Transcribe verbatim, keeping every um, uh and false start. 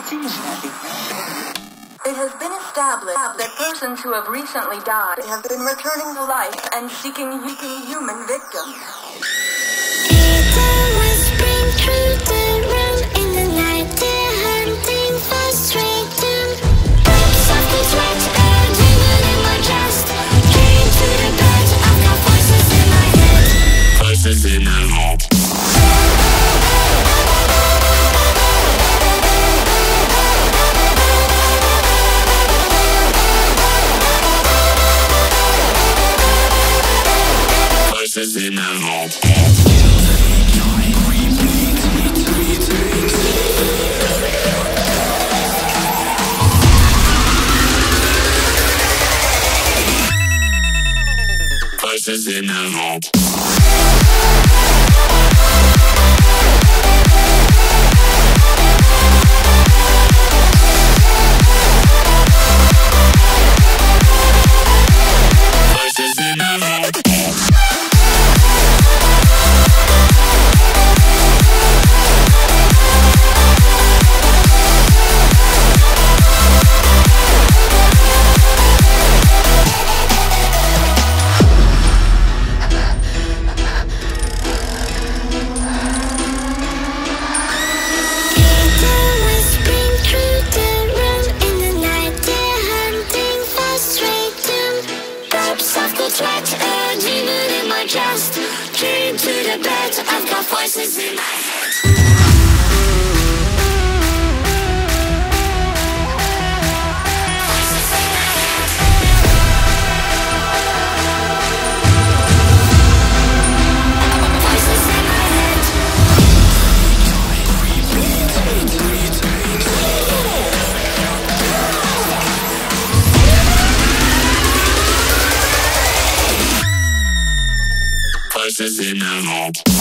seems happy. It has been established that persons who have recently died have been returning to life and seeking human victims. It always brings through the room in the night. They're hunting for straight doom. Softly sweat, a demon in my chest. Came to the bed, I've got voices in my head. Voices in my head. Voices in my head. Voices in my head. A demon in my chest. Came to the bed, I've got voices in my head. Voices in my head. Voices in my head. Voices in my head.